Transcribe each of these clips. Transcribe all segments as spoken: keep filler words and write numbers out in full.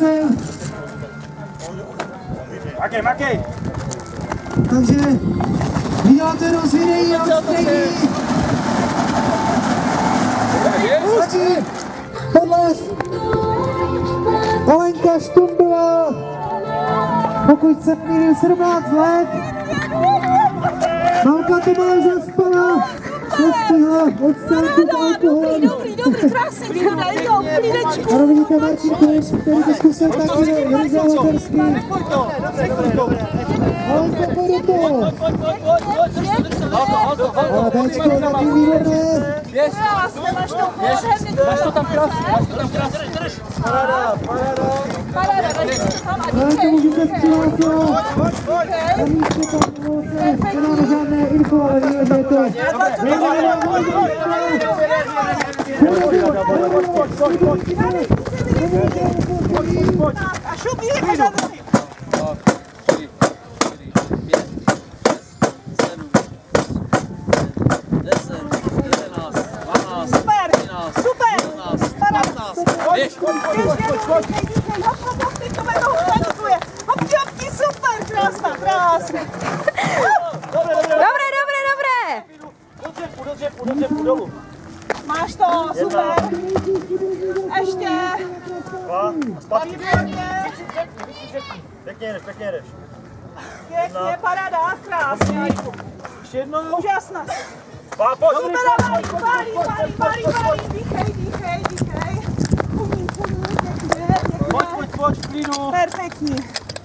jsem. Makej, makej. Takže vyděláte rozvídej a odstředí. Ústí. Podlež. Alenka Štumbová. Pokud se mýlím sedmnáct let. Malka Tomáš zaspala. Nestihla odstranit alkoholem. Dobrý, dobrý, krásně, ty daj do klídečku. Ano, vidíte Martin Kruš, který to zkusil taky, Jirza Hoterský. Alenka Boruto. A Béčko taky výborné. Krásně, máš to nádherně. Dáš to tam krásně, dáš to tam krásně. Paráda, paráda. Paráda, daj to tam a Alenka můžete přihlásila. Na místě tam dovolte, nemáme žádné info, ale víme, že je to. a šupí je pořádný. Super, super, běž, hopti, hopti, super, krásná, krásně. Dobré, dobré, dobré. Do dřepu, do dřepu, do dřepu, dolů. Máš to, super. Ještě. Dva, zpátky. Pěkně, Pěkně jedeš, pěkně jedeš. pěkně, paráda, krásně. Ještě jednou. Úžasná. Pá, pojď, Super, Marí, Marí, Marí, Marí, Marí, dýchej, dýchej, dýchej. Umím, umím, pěkně, pojď, pěkně. pojď, pojď, v klidu. Perfektní.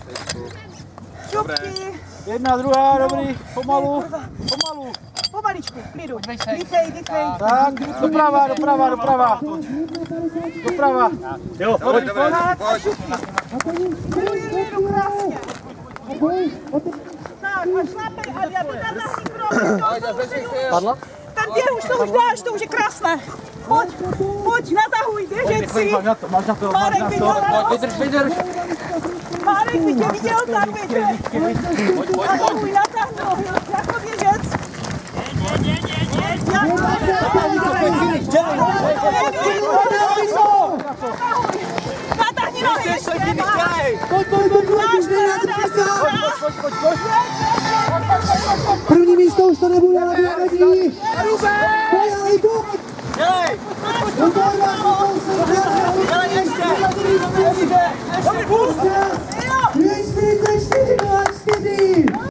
Šupky. Jedna, druhá, dobrý, pomalu, pomalu. Pomaličku, v klidu. Dýchej, dýchej. Tak, doprava, doprava, doprava. Doprava. Jo, pojď, pojď. Tak, a šupky. Jedu, jedu, krásně. Tak, a šlapej, a já teď nahní krok. Padla? Ten běh už to už dáš, to už je krásné. Pojď, pojď, natahuj, běžet si. Máš na to, máš na to, máš Marek na by to. to Vydrž, vydrž. Marek by tě viděl tam, běžet. Natahuj, natáhnu, jako běžec. Natáhni nohy ještě, Pojď, pojď, pojď, pojď, pojď, pojď. první místo už to nebude, ale nevadí. Pojď,